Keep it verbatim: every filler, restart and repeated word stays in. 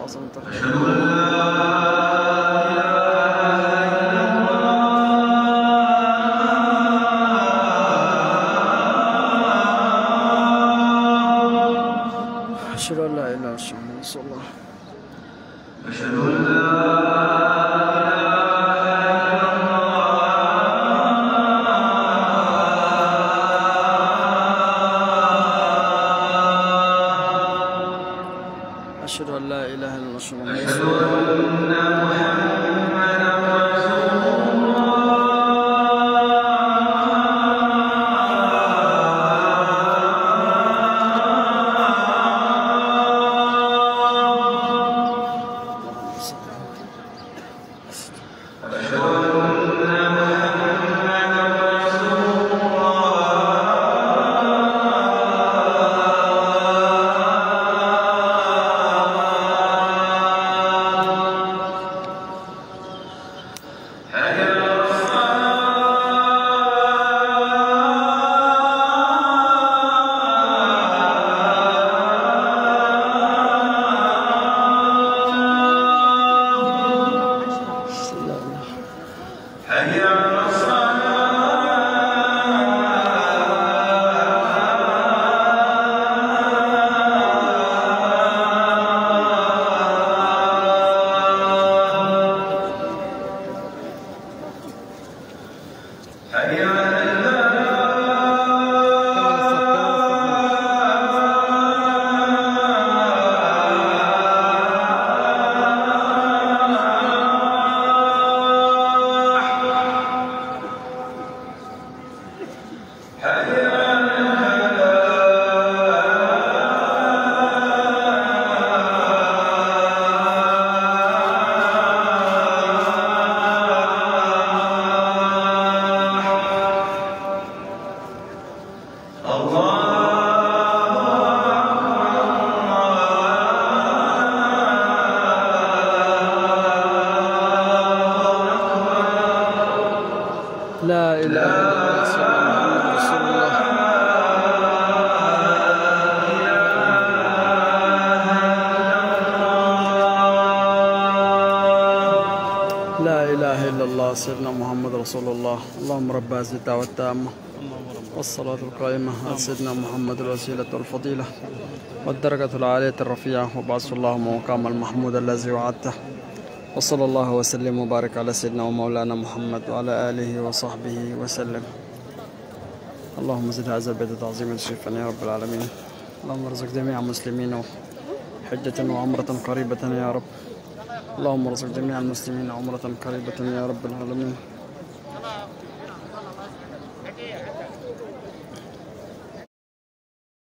عظمتك. أشهد أن لا إله إلا الله محمد رسول الله. أشهد أن لا أشهد أن لا إله إلا الله محمد أشهد رسول الله. أن محمدا رسول لا إله إلا الله محمد رسول الله. لا إله إلا الله سيدنا محمد رسول الله. اللهم رب هذه الدعوة التامة والصلاة القائمة على سيدنا محمد الوسيلة والفضيلة والدرجة العالية الرفيعة وبعث اللهم مقام المحمود الذي وعدته. وصلى الله وسلم وبارك على سيدنا ومولانا محمد وعلى آله وصحبه وسلم. اللهم زد هذا البيت تعظيما شريفا يا رب العالمين. اللهم ارزق جميع المسلمين حجة وعمرة قريبة يا رب. اللهم ارزق جميع المسلمين عمرة قريبة يا رب العالمين.